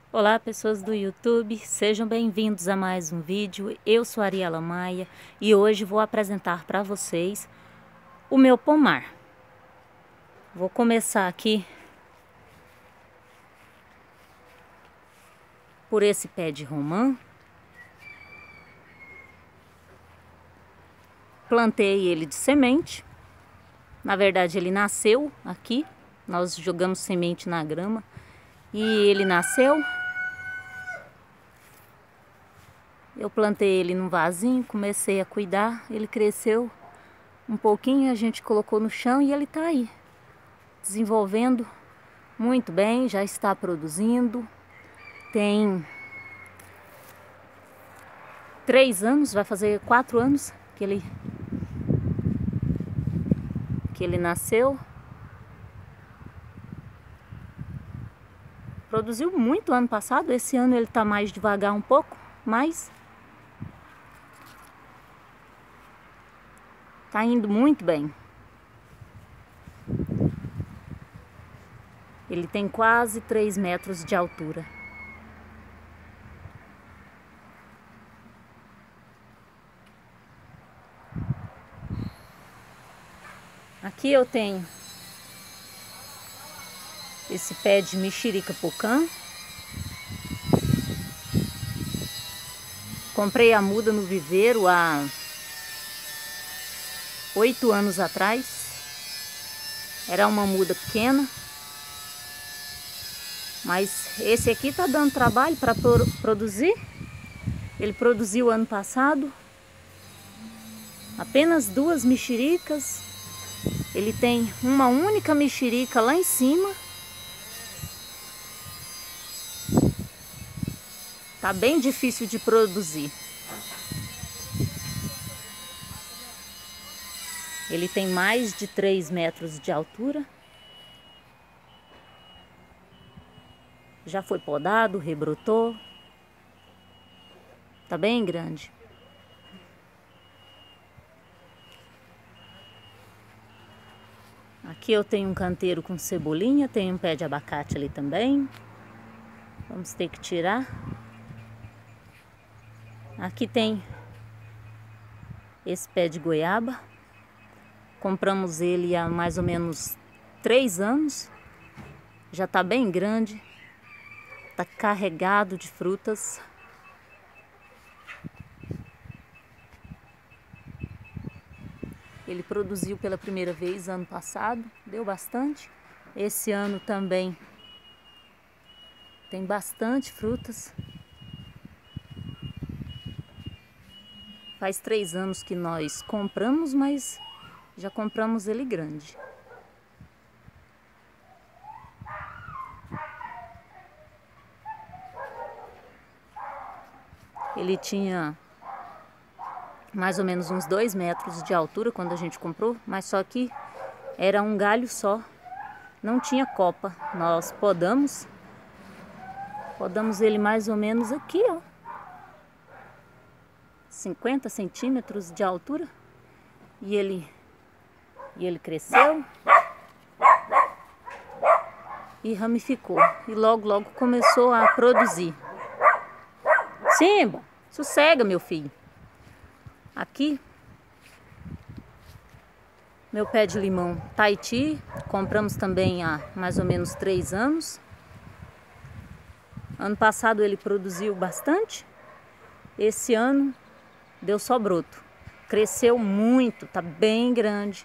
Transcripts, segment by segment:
Olá, pessoas do YouTube, sejam bem-vindos a mais um vídeo. Eu sou Ariela Maia e hoje vou apresentar para vocês o meu pomar. Vou começar aqui por esse pé de romã. Plantei ele de semente. Na verdade, ele nasceu aqui. Nós jogamos semente na grama e ele nasceu. Eu plantei ele num vasinho, comecei a cuidar, ele cresceu um pouquinho, a gente colocou no chão e ele tá aí, desenvolvendo muito bem, já está produzindo. Tem 3 anos, vai fazer 4 anos que ele nasceu. Produziu muito ano passado, esse ano ele tá mais devagar um pouco, mas tá indo muito bem. Ele tem quase 3 metros de altura. Aqui eu tenho esse pé de mexerica pocã. Comprei a muda no viveiro há 8 anos atrás. Era uma muda pequena, mas esse aqui tá dando trabalho para produzir. Ele produziu ano passado apenas 2 mexericas. Ele tem uma única mexerica lá em cima. Tá bem difícil de produzir. Ele tem mais de 3 metros de altura. Já foi podado, rebrotou. Tá bem grande. Aqui eu tenho um canteiro com cebolinha, tem um pé de abacate ali também. Vamos ter que tirar. Aqui tem esse pé de goiaba. Compramos ele há mais ou menos 3 anos. Já tá bem grande. Tá carregado de frutas. Ele produziu pela primeira vez ano passado, deu bastante. Esse ano também tem bastante frutas. Faz 3 anos que nós compramos, mas já compramos ele grande. Ele tinha mais ou menos uns 2 metros de altura quando a gente comprou, mas só que era um galho só, não tinha copa. Nós podamos ele mais ou menos aqui, ó, 50 centímetros de altura, e ele cresceu e ramificou, e logo começou a produzir. Simba, sossega, meu filho. Aqui, meu pé de limão Tahiti, compramos também há mais ou menos 3 anos. Ano passado ele produziu bastante, esse ano deu só broto. Cresceu muito, tá bem grande.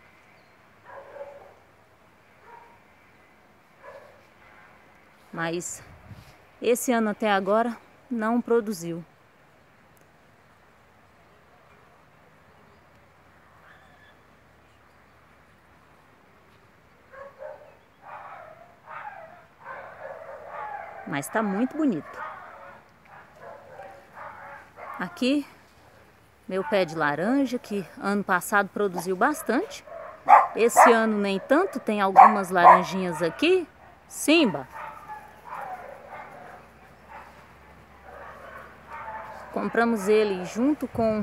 Mas esse ano até agora não produziu. Mas tá muito bonito. Aqui, meu pé de laranja, que ano passado produziu bastante. Esse ano nem tanto, tem algumas laranjinhas aqui. Simba! Compramos ele junto com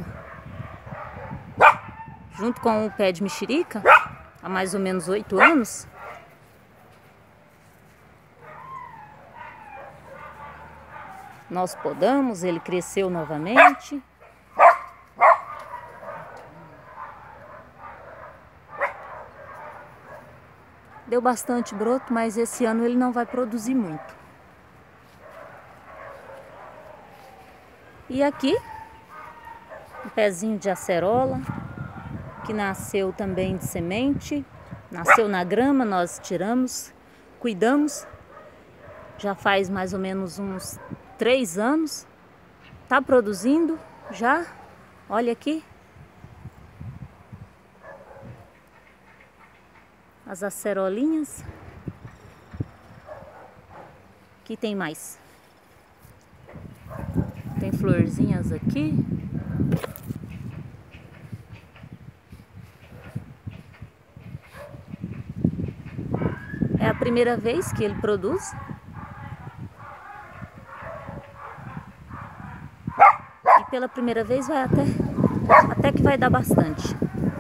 o pé de mexerica, há mais ou menos 8 anos. Nós podamos, ele cresceu novamente. Deu bastante broto, mas esse ano ele não vai produzir muito. E aqui, um pezinho de acerola, que nasceu também de semente. Nasceu na grama, nós tiramos, cuidamos. Já faz mais ou menos uns 3 anos. Tá produzindo já. Olha aqui. As acerolinhas. Aqui tem mais. Tem florzinhas aqui. É a primeira vez que ele produz. E pela primeira vez vai até que vai dar bastante.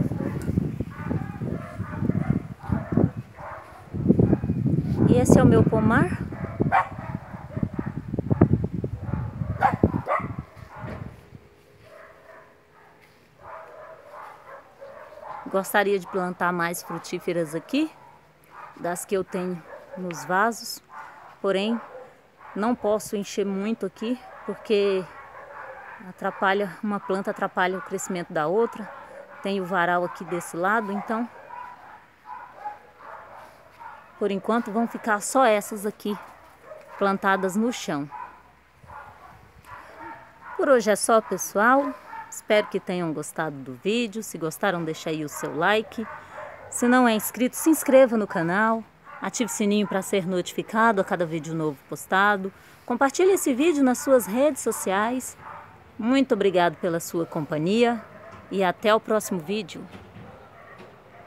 E esse é o meu pomar. Gostaria de plantar mais frutíferas aqui, das que eu tenho nos vasos. Porém, não posso encher muito aqui, porque uma planta atrapalha o crescimento da outra. Tem o varal aqui desse lado, então por enquanto vão ficar só essas aqui plantadas no chão. Por hoje é só, pessoal. Espero que tenham gostado do vídeo. Se gostaram, deixa aí o seu like. Se não é inscrito, se inscreva no canal. Ative o sininho para ser notificado a cada vídeo novo postado. Compartilhe esse vídeo nas suas redes sociais. Muito obrigado pela sua companhia e até o próximo vídeo.